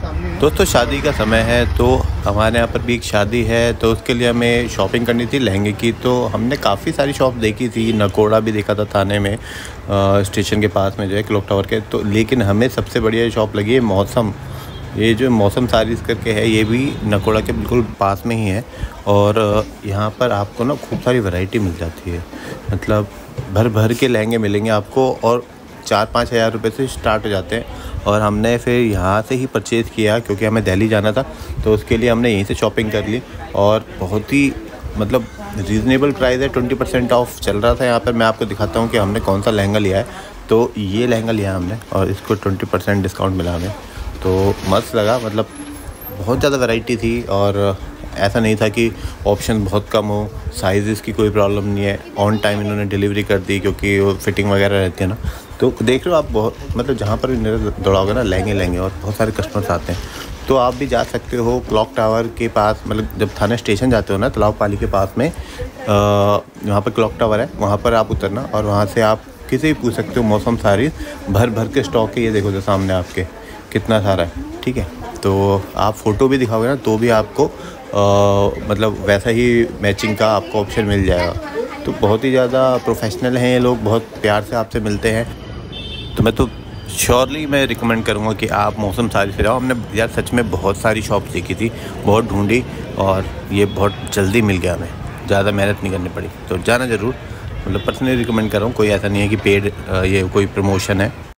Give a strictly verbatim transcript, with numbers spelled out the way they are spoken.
दोस्तों शादी का समय है तो हमारे यहाँ पर भी एक शादी है, तो उसके लिए हमें शॉपिंग करनी थी लहंगे की। तो हमने काफ़ी सारी शॉप देखी थी, नकोड़ा भी देखा था थाने में, आ, स्टेशन के पास में जो है क्लॉक टावर के। तो लेकिन हमें सबसे बढ़िया शॉप लगी है मौसम। ये जो मौसम सारीज़ करके है, ये भी नकोड़ा के बिल्कुल पास में ही है। और यहाँ पर आपको ना खूब सारी वैरायटी मिल जाती है, मतलब भर भर के लहंगे मिलेंगे आपको, और चार पाँच हज़ार रुपये से स्टार्ट हो जाते हैं। और हमने फिर यहाँ से ही परचेज़ किया क्योंकि हमें दिल्ली जाना था, तो उसके लिए हमने यहीं से शॉपिंग कर ली। और बहुत ही मतलब रीज़नेबल प्राइस है, ट्वेंटी परसेंट ऑफ चल रहा था यहाँ पर। मैं आपको दिखाता हूँ कि हमने कौन सा लहंगा लिया है। तो ये लहंगा लिया हमने और इसको ट्वेंटी परसेंट डिस्काउंट मिला हमें, तो मस्त लगा। मतलब बहुत ज़्यादा वैरायटी थी और ऐसा नहीं था कि ऑप्शन बहुत कम हो। साइज़ की कोई प्रॉब्लम नहीं है, ऑन टाइम इन्होंने डिलीवरी कर दी क्योंकि वो फिटिंग वगैरह रहती है ना। तो देख रहे हो आप, बहुत मतलब जहाँ पर भी नज़र दौड़ाओगे ना लहंगे लहंगे, और बहुत सारे कस्टमर्स आते हैं। तो आप भी जा सकते हो क्लॉक टावर के पास, मतलब जब थाने स्टेशन जाते हो ना तालाब पाली के पास में, वहाँ पर क्लॉक टावर है, वहाँ पर आप उतरना और वहाँ से आप किसी भी पूछ सकते हो मौसम सारी भर भर के स्टॉक है। ये देखो जो सामने आपके कितना सारा है, ठीक है। तो आप फ़ोटो भी दिखाओगे ना तो भी आपको आ, मतलब वैसा ही मैचिंग का आपको ऑप्शन मिल जाएगा। तो बहुत ही ज़्यादा प्रोफेशनल हैं ये लोग, बहुत प्यार से आपसे मिलते हैं। तो मैं तो श्योरली मैं रिकमेंड करूँगा कि आप मौसम सारी से जाओ। हमने यार सच में बहुत सारी शॉप देखी थी, बहुत ढूंढी, और ये बहुत जल्दी मिल गया हमें, ज़्यादा मेहनत नहीं करनी पड़ी। तो जाना ज़रूर, मतलब पर्सनली रिकमेंड कर रहा हूँ। कोई ऐसा नहीं है कि पेड ये कोई प्रमोशन है।